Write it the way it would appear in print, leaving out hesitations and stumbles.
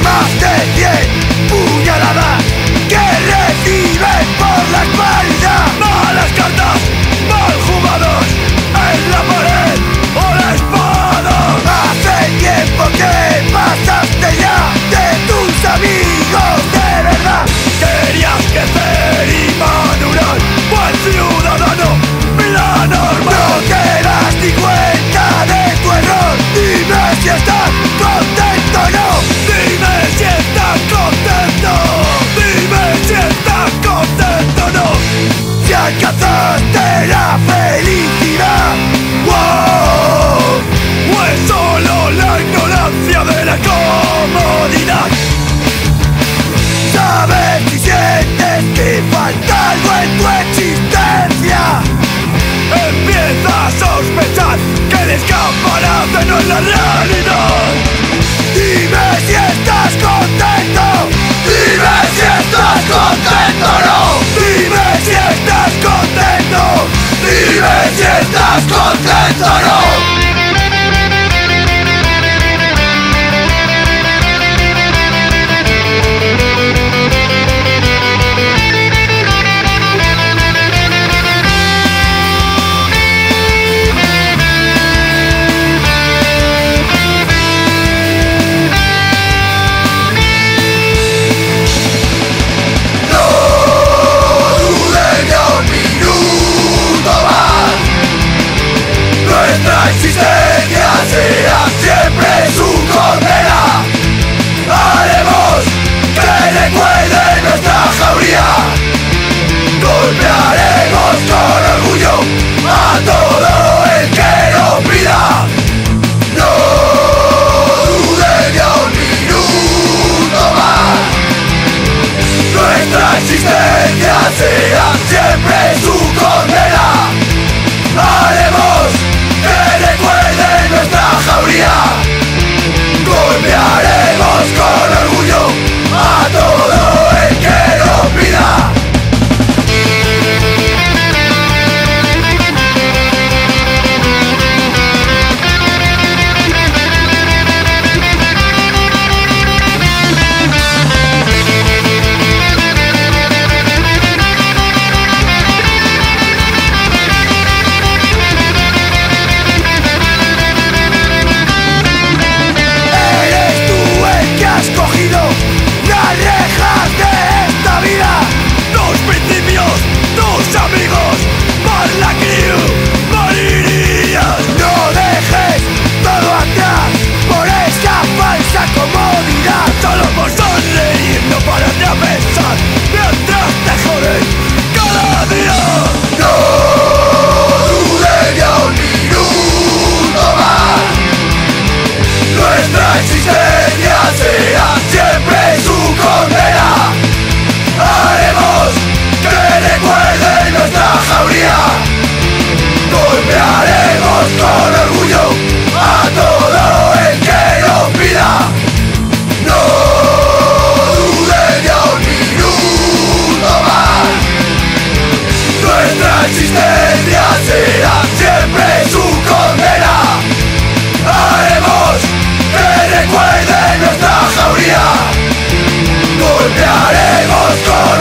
más de 100 puñaladas que reciben por la espalda. Malas cartas, mal jugados, en la pared o la espada. Hace tiempo que pasaste ya de tus amigos de verdad. Querías crecer y madurar, buen ciudadano, la norma. No te das ni cuenta de tu error. Dime si estás contento o no. Dime si estás contento. Dime si estás contento o no. Si alcanzaste la felicidad, wow, o es solo la ignorancia de la comodidad. Sabes si sientes que falta algo en tu existencia. Empieza a sospechar que el escaparate no es la realidad. Dime si estás contento. Dime si estás contento o no. Dime si estás contento. Dime si estás contento o no. Nuestra existencia será siempre su condena. Haremos que recuerde nuestra jauría. Golpearemos con orgullo a todo el que nos pida. No duden ni un minuto más. Nuestra existencia será siempre su condena. Haremos que recuerden nuestra jauría. Golpearemos con orgullo a todo el que nos pida. Amigos, por la crew, morirías. No dejes todo atrás por esa falsa comodidad. Solo por sonreír, no paras de pensar mientras te jodes cada día. No dudes ni un minuto más. Nuestra existencia será siempre su condena. Haremos que recuerden nuestra jauría. Golpearemos con orgullo a todo el que nos pida. No duden ni un minuto más. Nuestra existencia será siempre su condena. Haremos que recuerden nuestra jauría. Golpearemos con